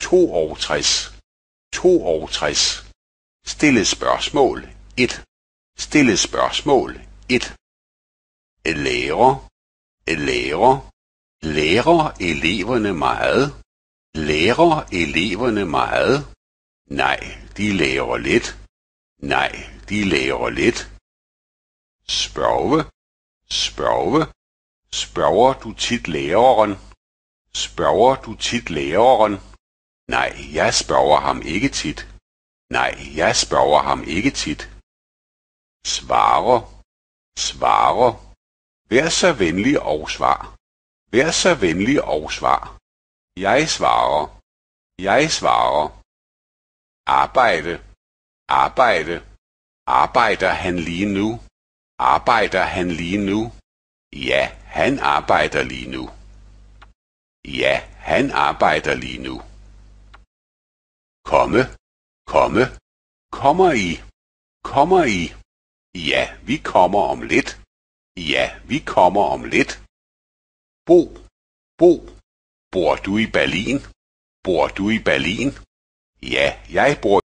62. 62. Stille spørgsmål 1. Stille spørgsmål 1. Lærer. Lærer. Lærer eleverne meget? Lærer eleverne meget? Nej, de lærer lidt. Nej, de lærer lidt. Spørge. Spørge. Spørger du tit læreren? Spørger du tit læreren? Nej, jeg spørger ham ikke tit. Nej, jeg spørger ham ikke tit. Svarer. Svarer. Vær så venlig og svar. Vær så venlig og svar. Jeg svarer. Jeg svarer. Arbejde. Arbejde. Arbejder han lige nu? Arbejder han lige nu? Ja, han arbejder lige nu. Ja, han arbejder lige nu. Komme. Komme. Kommer I? Kommer I? Ja, vi kommer om lidt. Ja, vi kommer om lidt. Bo. Bo. Bor du i Berlin? Bor du i Berlin? Ja, jeg bor